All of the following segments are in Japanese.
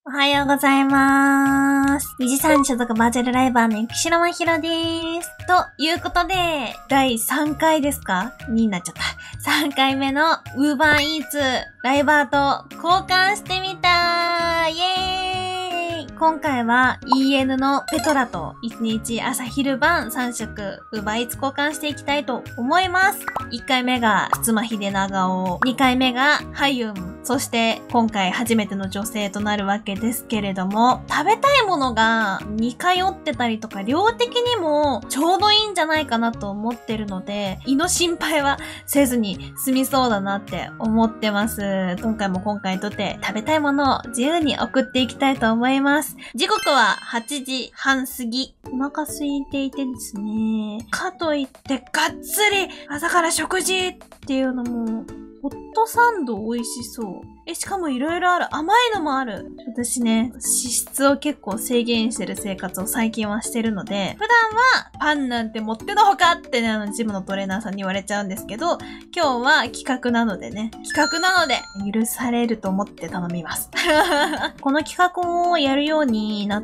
おはようございます。二次三所属バーチャルライバーの串野真宙です。ということで、第3回ですかになっちゃった。3回目の Uber Eats ライバーと交換してみたイエーイ。今回は EN のペトラと1日朝昼晩3食 Uber Eats 交換していきたいと思います。1回目が妻秀長尾、2回目がハユン、そして今回初めての女性となるわけですけれども、食べたいものが似通ってたりとか量的にもちょうどいいんじゃないかなと思ってるので、胃の心配はせずに済みそうだなって思ってます。今回とって食べたいものを自由に送っていきたいと思います。時刻は8時半過ぎ。お腹空いていてですね。かといってがっつり朝から食事っていうのもホットサンド美味しそう。しかもいろいろある。甘いのもある。私ね、脂質を結構制限してる生活を最近はしてるので、普段はパンなんてもってのほかってね、ジムのトレーナーさんに言われちゃうんですけど、今日は企画なので許されると思って頼みます。この企画をやるようになって、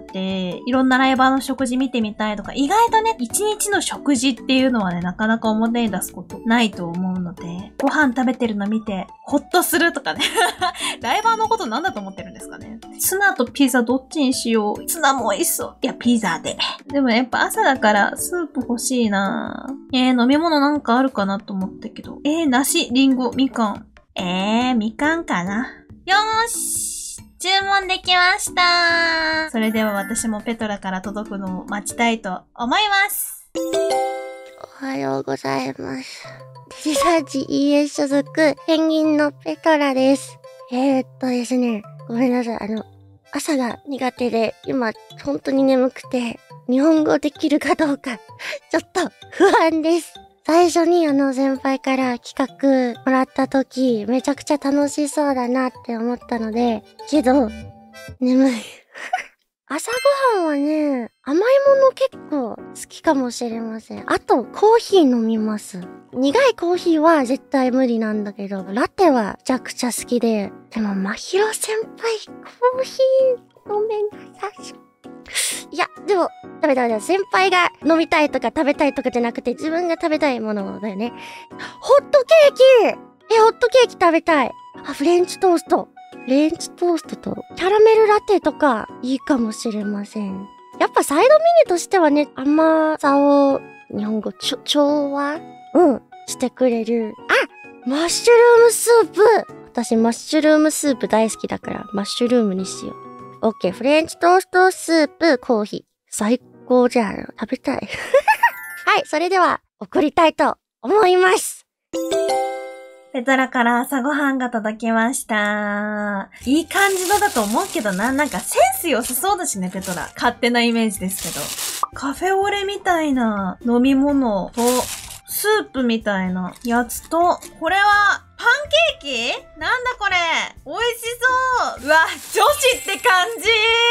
いろんなライバーの食事見てみたいとか、意外とね、一日の食事っていうのはね、なかなか表に出すことないと思うので、ご飯食べてるの見て、ほっとするとかね。ライバーのことなんだと思ってるんですかね。ツナとピザどっちにしよう。ツナも美味しそう。いや、ピザで。でもやっぱ朝だからスープ欲しいな飲み物なんかあるかなと思ったけど。梨、リンゴ、みかん。みかんかな。よーし。注文できました。それでは私もペトラから届くのを待ちたいと思います。 おはようございます。デジサーチ ES 所属、ペンギンのペトラです。ですね、ごめんなさい。朝が苦手で、今、本当に眠くて、日本語できるかどうか、ちょっと不安です。最初に先輩から企画もらった時、めちゃくちゃ楽しそうだなって思ったので、けど、眠い。朝ごはんはね、甘いもの結構好きかもしれません。あと、コーヒー飲みます。苦いコーヒーは絶対無理なんだけど、ラテはめちゃくちゃ好きで。でも、まひろ先輩、コーヒー飲めなさそう。いや、でも、ダメダメ。先輩が飲みたいとか食べたいとかじゃなくて、自分が食べたいものだよね。ホットケーキホットケーキ食べたい。フレンチトースト。フレンチトーストとキャラメルラテとかいいかもしれません。やっぱサイドメニューとしてはね、甘さを日本語調和してくれる。マッシュルームスープ。私マッシュルームスープ大好きだからマッシュルームにしよう。オッケー、フレンチトーストスープコーヒー。最高じゃん。食べたい。はい、それでは送りたいと思います。 ペトラから朝ごはんが届きました。いい感じのだと思うけどな。なんかセンス良さそうだしね、ペトラ。勝手なイメージですけど。カフェオレみたいな飲み物と、スープみたいなやつと、これはパンケーキ？なんだこれ。美味しそう。うわ、女子って感じ。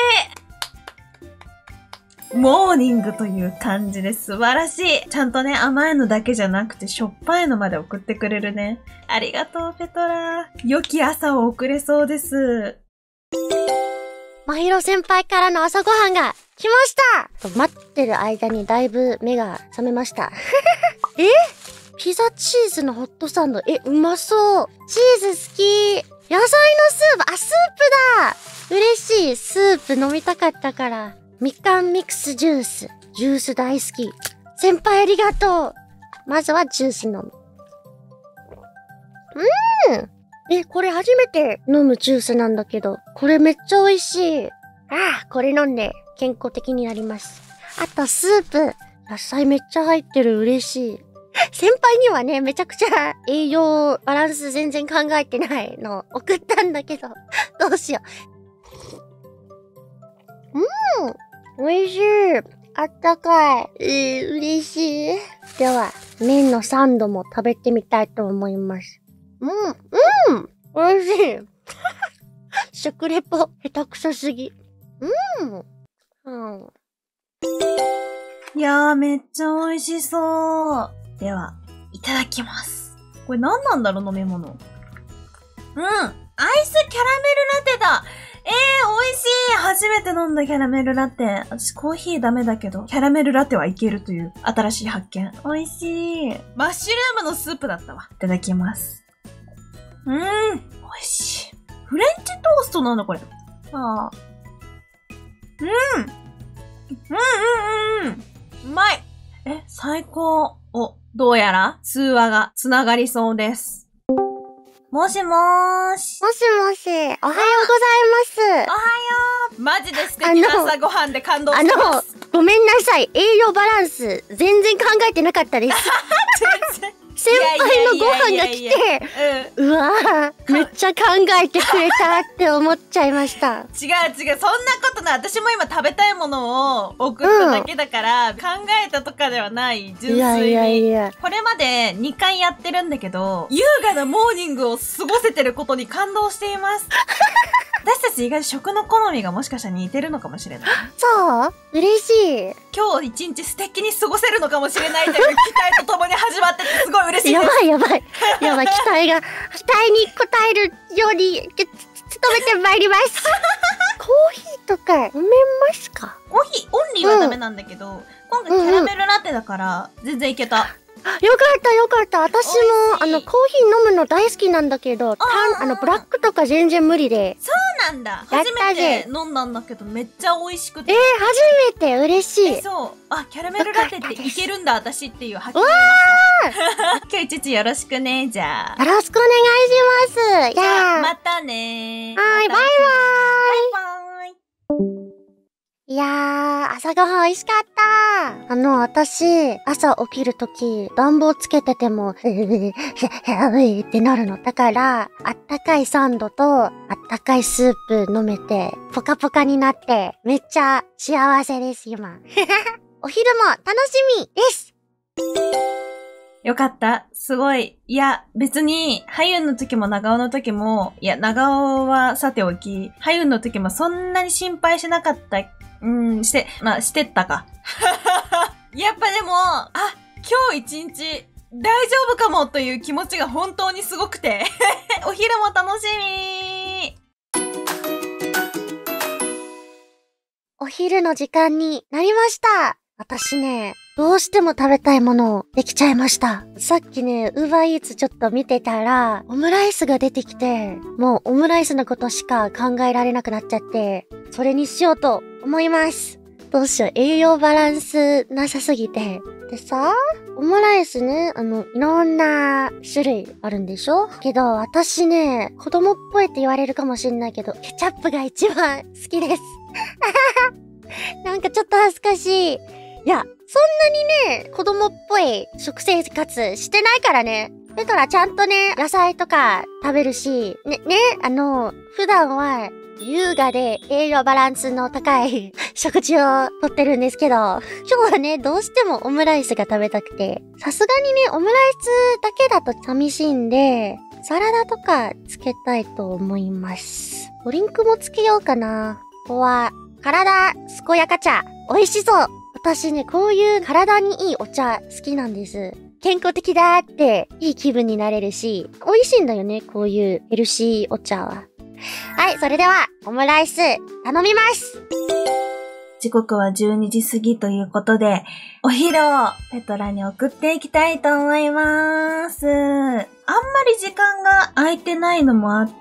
モーニングという感じで素晴らしい。ちゃんとね、甘いのだけじゃなくてしょっぱいのまで送ってくれるね。ありがとう、ペトラ。良き朝を送れそうです。 まひろ先輩からの朝ごはんが来ました。待ってる間にだいぶ目が覚めました。ピザチーズのホットサンド。うまそう。チーズ好き。野菜のスープ。スープだ。嬉しい。スープ飲みたかったから。みかんミックスジュース。ジュース大好き。先輩ありがとう。まずはジュース飲む。これ初めて飲むジュースなんだけど、これめっちゃ美味しい。これ飲んで健康的になります。あとスープ。野菜めっちゃ入ってる。嬉しい。先輩にはね、めちゃくちゃ栄養バランス全然考えてないの送ったんだけど、どうしよう。美味しい。あったかい。嬉しい。では、麺のサンドも食べてみたいと思います。美味しい。食レポ、下手くそすぎ。 いやー、めっちゃ美味しそう。では、いただきます。これ何なんだろう、飲み物。アイスキャラメルラテだ。美味し初めて飲んだキャラメルラテ。私コーヒーダメだけど、キャラメルラテはいけるという新しい発見。美味しい。マッシュルームのスープだったわ。いただきます。美味しい。フレンチトーストなんだこれ。うまい。最高。どうやら通話がつながりそうです。もしもーし。 もしもし、おはようございます。 おはよう。マジで素敵な朝ごはんで感動してます。 ごめんなさい。栄養バランス、全然考えてなかったです。 全然。 先輩のご飯が来て、うわぁ、めっちゃ考えてくれたって思っちゃいました。 違う。そんなことない。私も今食べたいものを送っただけだから、考えたとかではない。純粋に。これまで2回やってるんだけど、優雅なモーニングを過ごせてることに感動しています。私たち意外と食の好みがもしかしたら似てるのかもしれない。 そう嬉しい。 今日一日素敵に過ごせるのかもしれないという期待とともに始まっててすごい嬉しいです。 やばい。期待に応えるように努めてまいります。コーヒーとか飲めますか？ コーヒーオンリーはダメなんだけど、今回キャラメルラテだから全然いけた。 よかった。私も、コーヒー飲むの大好きなんだけど、ブラックとか全然無理で。 そうなんだ。初めて飲んだんだけど、めっちゃ美味しくて。 初めて嬉しい。 そう。キャラメルラテっていけるんだ、私っていう発見がありました。今日一日よろしくね、じゃあ。 よろしくお願いします。 じゃあ、またね。 バイバイ。いやー、朝ごはん美味しかった。私、朝起きるとき、暖房つけてても、ってなるの。だから、あったかいサンドと、あったかいスープ飲めて、ポカポカになって、めっちゃ幸せです、今。お昼も楽しみです。 よかった。すごい。いや、別に、ハユンの時も長尾の時も、いや、長尾はさておき、ハユンの時もそんなに心配しなかったしてったか。やっぱでも、今日一日大丈夫かもという気持ちが本当にすごくて。お昼も楽しみ。 お昼の時間になりました。私ね、どうしても食べたいものできちゃいました。さっきね、Uber Eats ちょっと見てたら、オムライスが出てきて、もうオムライスのことしか考えられなくなっちゃって、それにしようと思います。どうしよう、栄養バランスなさすぎて。でさ、オムライスね、いろんな種類あるんでしょ？けど、私ね、子供っぽいって言われるかもしんないけど、ケチャップが一番好きです。なんかちょっと恥ずかしい。いや、そんなにね、子供っぽい食生活してないからね。だからちゃんとね、野菜とか食べるし、普段は優雅で栄養バランスの高い食事をとってるんですけど、今日はね、どうしてもオムライスが食べたくて、さすがにね、オムライスだけだと寂しいんで、サラダとかつけたいと思います。ドリンクもつけようかな。ここは、体健やか茶。美味しそう。私ね、こういう体にいいお茶好きなんです。健康的だーっていい気分になれるし、美味しいんだよね、こういうヘルシーお茶は。はい、それでは、オムライス頼みます。 時刻は12時過ぎということで、お昼をペトラに送っていきたいと思います。あんまり時間が空いてないのもあって、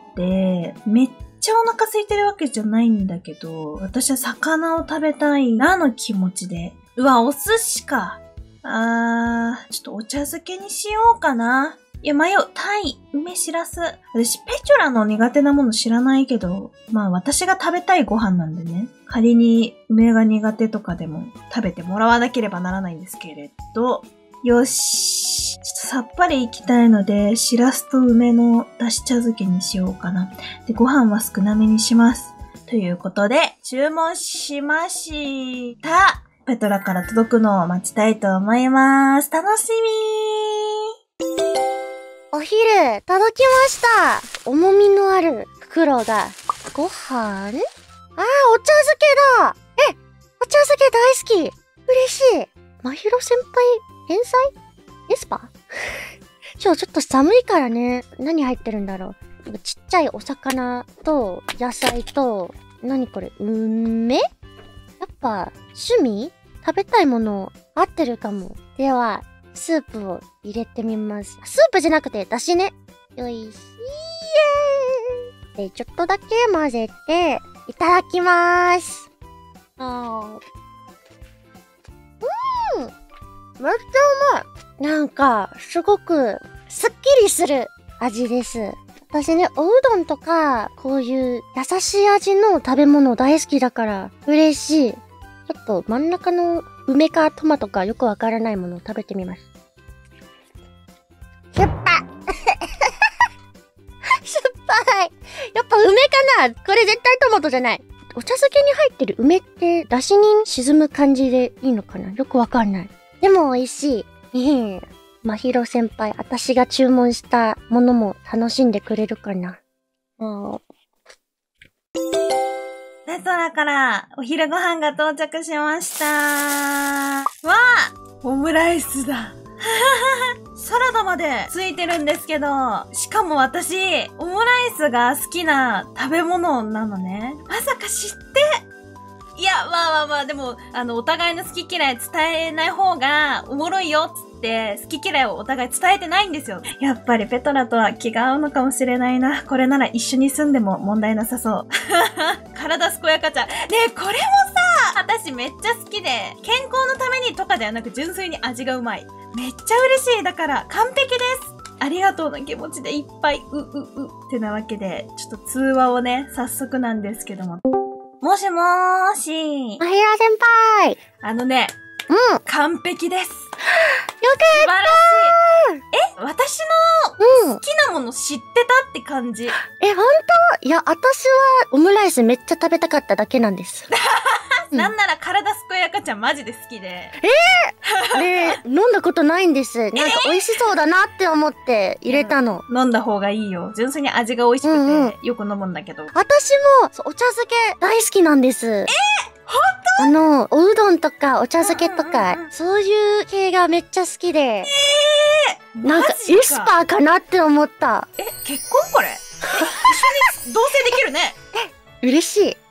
めっちゃお腹空いてるわけじゃないんだけど、私は魚を食べたいなの気持ちで。お寿司か。ちょっとお茶漬けにしようかな。いや、迷う。タイ、梅しらす。私、ペチョラの苦手なもの知らないけど、私が食べたいご飯なんでね。仮に梅が苦手とかでも食べてもらわなければならないんですけれど。よし。ちょっとさっぱりいきたいので、しらすと梅のだし茶漬けにしようかな。で、ご飯は少なめにします。ということで、注文しました。ペトラから届くのを待ちたいと思います。楽しみー。 お昼、届きました。重みのある袋が。ご飯？お茶漬けだ。お茶漬け大好き。嬉しい。まひろ先輩、天才？エスパー？今日ちょっと寒いからね。何入ってるんだろう。ちっちゃいお魚と野菜と、 何これ梅？やっぱ、趣味？食べたいもの合ってるかも。では、スープを入れてみます。スープじゃなくて、だしね。よいしー。で、ちょっとだけ混ぜて、いただきまーす。めっちゃうまい。なんか、すごく、すっきりする味です。私ね、おうどんとか、こういう優しい味の食べ物大好きだから、嬉しい。ちょっと真ん中の梅かトマトかよくわからないものを食べてみます。酸っぱ酸っぱい。やっぱ梅かな？これ絶対トマトじゃない。お茶漬けに入ってる梅って、出汁に沈む感じでいいのかな？よくわかんない。でも美味しい。まひろ先輩、私が注文したものも楽しんでくれるかな？ レストランからお昼ご飯が到着しました。わあ、オムライスだ。サラダまでついてるんですけど、しかも私、オムライスが好きな食べ物なのね。まさか知って、いや、まあ、でも、お互いの好き嫌い伝えない方がおもろいよっつって、好き嫌いをお互い伝えてないんですよ。やっぱりペトラとは気が合うのかもしれないな。これなら一緒に住んでも問題なさそう。体健やかちゃん。ねえ、これもさ、私めっちゃ好きで、健康のためにとかではなく純粋に味がうまい。めっちゃ嬉しい。だから完璧です。ありがとうの気持ちでいっぱい、ってなわけで、ちょっと通話をね、早速なんですけども。もしもーし。 まひろ先輩。 完璧です。 よか素晴らしい。私の好きなもの知ってたって感じ。 ほんと？いや、私はオムライスめっちゃ食べたかっただけなんです。 なんなら体健やかちゃんマジで好きで。 飲んだことないんです。なんか美味しそうだなって思って入れたの。 飲んだ方がいいよ。純粋に味が美味しくてよく飲むんだけど。 私もお茶漬け大好きなんです。ほんと？おうどんとかお茶漬けとか、そういう系がめっちゃ好きで。なんかエスパーかなって思った。 結婚これ？一緒に同棲できるね。 嬉しい。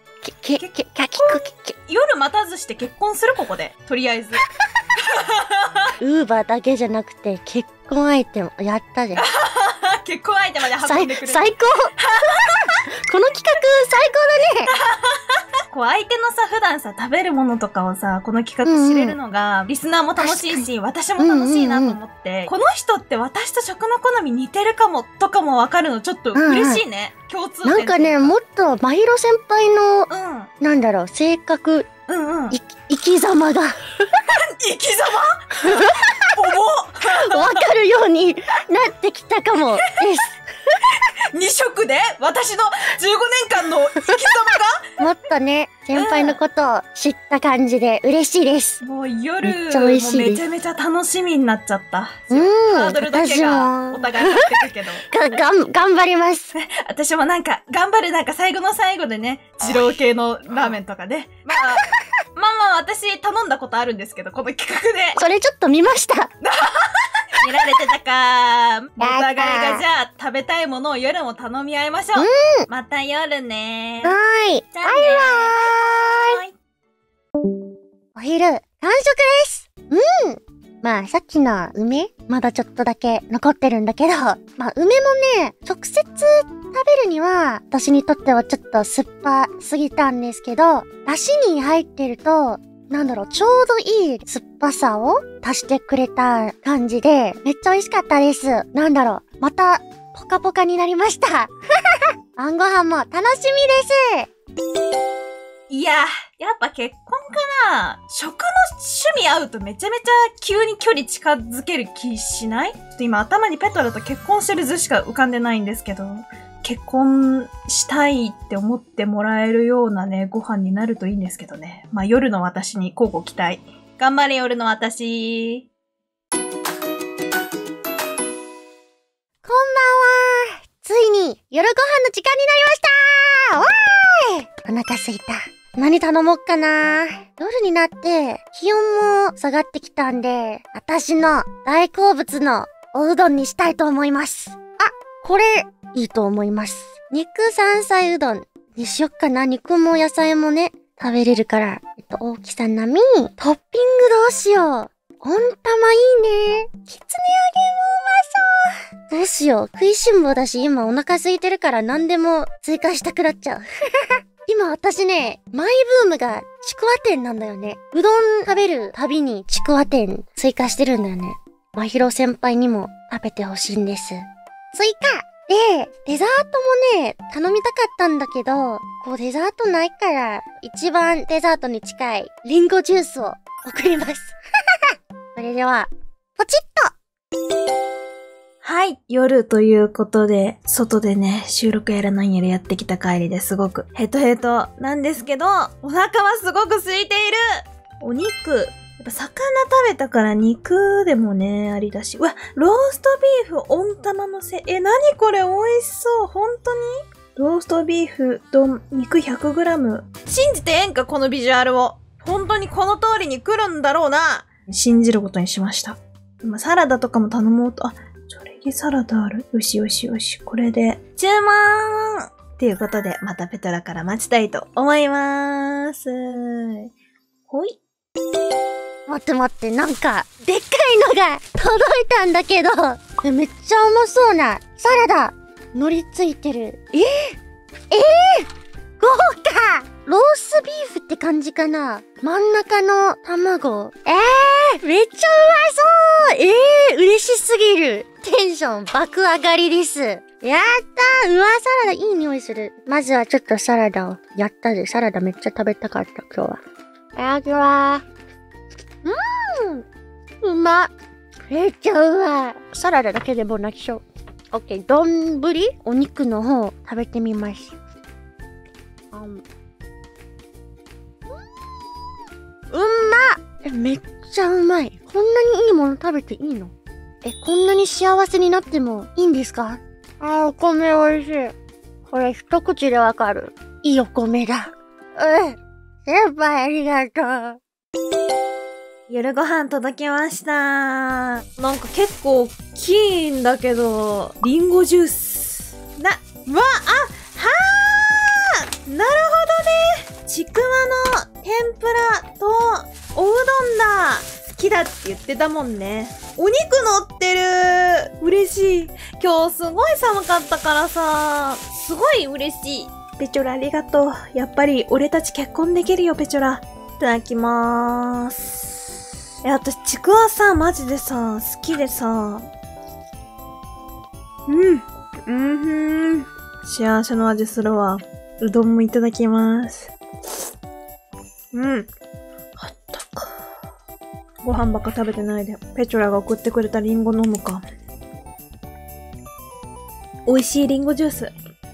夜待たずして結婚するここで。とりあえず。 ウーバーだけじゃなくて結婚相手もやったで。 結婚相手まで運んでくれる。 最高この企画最高だね。 こう相手のさ、普段さ、食べるものとかをさ、この企画知れるのが、リスナーも楽しいし、私も楽しいなと思って、この人って私と食の好み似てるかも、とかもわかるのちょっと嬉しいね。共通点。 なんかね、もっと、まひろ先輩の、なんだろう、性格、生き様が。 生き様重っわかるようになってきたかもです。 2食で私の15年間の生き様がもっとね、先輩のことを知った感じで嬉しいです。 もう夜、めちゃめちゃ楽しみになっちゃった。ハードルだけがお互い立ってたけど。 頑張ります。 私もなんか、頑張るなんか最後の最後でね、二郎系のラーメンとかね。まあ私頼んだことあるんですけど、この企画で。 それちょっと見ました。 見られてたかー。お互いがじゃあ食べたいものを夜も頼み合いましょう。また夜ねー。 はーい。 じゃあねー。 お昼、完食です。まあ、さっきの梅まだちょっとだけ残ってるんだけど、まあ、梅もね、直接食べるには、私にとってはちょっと酸っぱすぎたんですけど、出汁に入ってると、なんだろう、ちょうどいい酸っぱさを足してくれた感じで、めっちゃ美味しかったです。なんだろう、また、ポカポカになりました。晩ご飯も楽しみです。 いや、やっぱ結婚かな。食の趣味合うとめちゃめちゃ急に距離近づける気しない？今頭にペトラと結婚してる図しか浮かんでないんですけど、結婚したいって思ってもらえるようなね、ご飯になるといいんですけどね。まあ夜の私に交互期待。頑張れ夜の私。 こんばんは。ついに夜ご飯の時間になりましたわーい。お腹すいた。何頼もっかな。夜になって気温も下がってきたんで、私の大好物のおうどんにしたいと思います。これいいと思います。肉山菜うどんにしよっかな。肉も野菜もね、食べれるから。大きさ並み。トッピングどうしよう。温玉いいね。きつね揚げもうまそう。どうしよう。食いしん坊だし、今お腹空いてるから何でも追加したくなっちゃう。今私ね、マイブームがちくわ店なんだよね。うどん食べるたびにちくわ店追加してるんだよね。まひろ先輩にも食べてほしいんです。追加で、デザートもね、頼みたかったんだけど、デザートないから、一番デザートに近いリンゴジュースを送ります。それでは、ポチッとはい、夜ということで、外でね、収録やらなんやらやってきた帰りですごくヘトヘトなんですけど、お腹はすごく空いている。お肉、やっぱ魚食べたから肉でもね、ありだし。うわ、ローストビーフ温玉のなにこれ美味しそう。本当にローストビーフ丼肉 100g。信じてええんか、このビジュアルを。本当にこの通りに来るんだろうな。信じることにしました。今サラダとかも頼もうと、チョレギサラダある。よしよしよし。これで、注文っていうことで、またペトラから待ちたいと思いまーす。ほい。 待って、なんか、でっかいのが届いたんだけど、めっちゃうまそうなサラダ、海苔ついてる。豪華ロースビーフって感じかな。真ん中の卵。めっちゃうまそう嬉しすぎる。テンション爆上がりです。やったー。うわ、サラダいい匂いする。まずはちょっとサラダを。やったぜ。サラダめっちゃ食べたかった、今日は。いただきまーす。うまっ。めっちゃうまい。サラダだけでも泣きそう。オッケー、丼お肉の方食べてみます。めっちゃうまい。こんなにいいもの食べていいの？こんなに幸せになってもいいんですか？お米美味しい。これ一口でわかる。いいお米だ。先輩ありがとう。 夜ご飯届きました。なんか結構大きいんだけど、リンゴジュース。なるほどね。ちくわの天ぷらとおうどんだ。好きだって言ってたもんね。お肉乗ってる。嬉しい。今日すごい寒かったからさ、すごい嬉しい。ペチョラありがとう。やっぱり俺たち結婚できるよ、ペチョラ。いただきまーす。私、ちくわさ、マジでさ、好きでさ。幸せの味するわ。うどんもいただきます。あったか。ご飯ばっか食べてないで、ペチョラが送ってくれたリンゴ飲むか。美味しいリンゴジュース。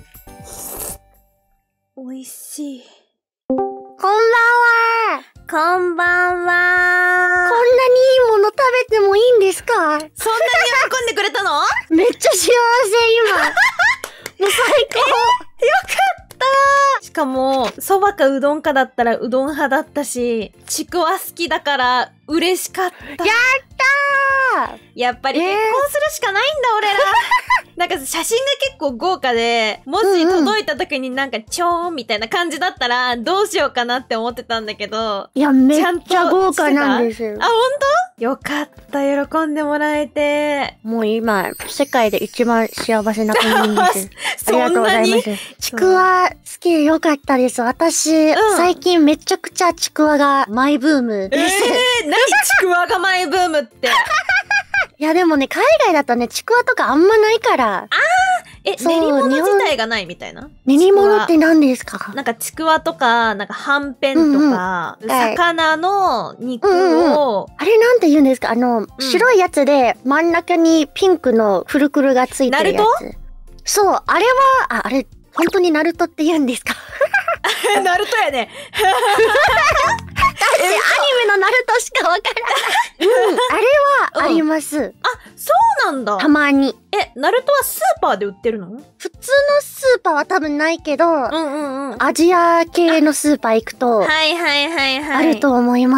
美味しい。 こんばんは。 こんばんは。 こんなにいいもの食べてもいいんですか？ そんなに喜んでくれたの？ めっちゃ幸せ、今。もう最高。よかった。しかも、蕎麦かうどんかだったらうどん派だったし、ちくわ好きだから嬉しかった。 やったー。 やっぱり結婚するしかないんだ、俺ら。なんか写真が結構豪華で、もし届いた時になんかちょーんみたいな感じだったらどうしようかなって思ってたんだけど。 いや、めっちゃ豪華なんですよ。 あ、ほんと？よかった、喜んでもらえて。 もう今、世界で一番幸せな国民です。ありがとうございます。ちくわ好きでよかったです。私、最近めちゃくちゃちくわがマイブームです。 何ちくわがマイブームって。 いやでもね、海外だとね、ちくわとかあんまないから。 練り物自体がないみたいな？ 練り物って何ですか？ なんかちくわとか、なんかはんぺんとか、魚の肉を、 あれなんて言うんですか？白いやつで真ん中にピンクのくるくるがついてるやつ。そう、あれは、あれ、本当にナルトって言うんですか？ ナルトやね。 アニメのナルトしかわからない。あれはあります。 あ、そうなんだ。 たまに。 ナルトはスーパーで売ってるの？ 普通のスーパーは多分ないけど、アジア系のスーパー行くと、 はいはいはいはい。 あると思います。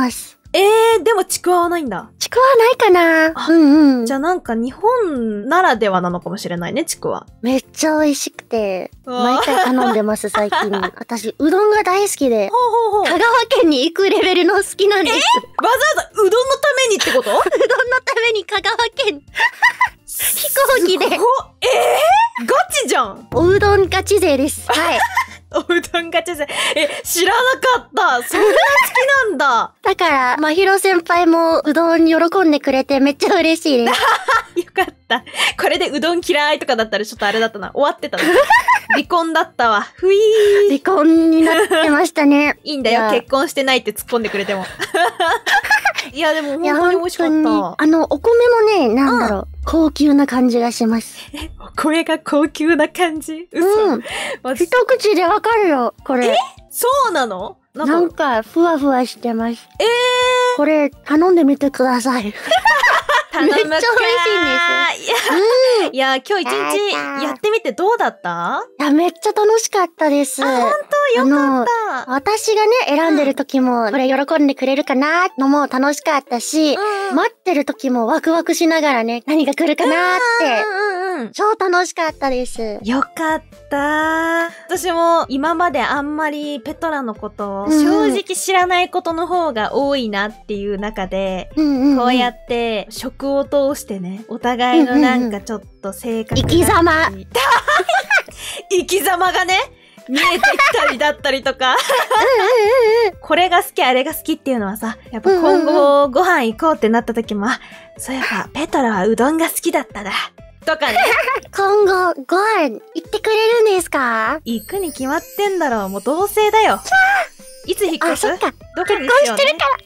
でもちくわはないんだ。 ちくわないかな。 あうんうん。 じゃあなんか日本ならではなのかもしれないね、ちくわ。 めっちゃ美味しくて、 うわ毎回頼んでます、最近。私、うどんが大好きで、 ほうほうほう。 香川県に行くレベルの好きなんです。 わざわざうどんのためにってことうどんのために香川県、飛行機で、 ガチじゃん。 おうどんガチ勢です。はい。 おうどんガチ勢。知らなかった。そんな好きなんだ。 だから、まひろ先輩もうどん喜んでくれてめっちゃ嬉しいです。 よかった。これでうどん嫌いとかだったらちょっとあれだったな。終わってたな。離婚だったわ。ふいー。 離婚になってましたね。 いいんだよ。 いや結婚してないって突っ込んでくれても。いや、でもいや、 本当に美味しかっ本当にた。 お米もね、なんだろう、高級な感じがします。 お声が高級な感じ。嘘。 うん。 私一口でわかるよ、これ。 そうなのなんか、ふわふわしてます。 えこれ、頼んでみてください。 頼むかー。 めっちゃ美味しいや、 うん。 いや、今日一日やってみてどうだった？ いや、めっちゃ楽しかったです。 ほんとよかった。 私がね、選んでる時も、これ喜んでくれるかなのも楽しかったし、 うん待ってる時もワクワクしながらね、何が来るかなって、 うん。 超楽しかったです。 よかった。私も今まであんまりペトラのことをうんうん正直知らないことの方が多いなっていう中で、 うんこうやって食を通してね、お互いのなんかちょっと性格生き様生き様がね、見えてきたりだったりとか。これが好き、あれが好きっていうのはさ、やっぱ今後ご飯行こうってなった時も、そういえばペトラはうどんが好きだったな。とかね。 今後、ご飯行ってくれるんですか？ 行くに決まってんだろう。もう同棲だよ。いつ引っ越あ、 す？ そっか。 どこにしよう、ね、 結婚してるから。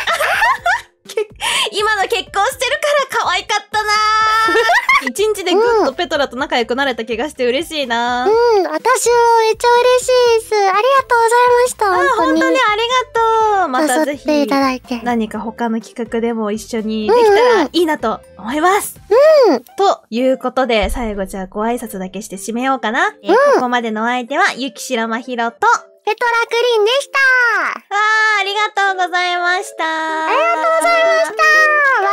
今の結婚してるから可愛かったなー。一日でぐっとペトラと仲良くなれた気がして嬉しいなー。 うん、私もめっちゃ嬉しいです。ありがとうございました。 本当にありがとう。またぜひ誘っていただいて。 何か他の企画でも一緒にできたらいいなと思います。 うん。 ということで、最後じゃあご挨拶だけして締めようかな。ここまでのお相手は、ゆきしろまひろと、 ペトラクリンでした。 ありがとうございました。 ありがとうございました。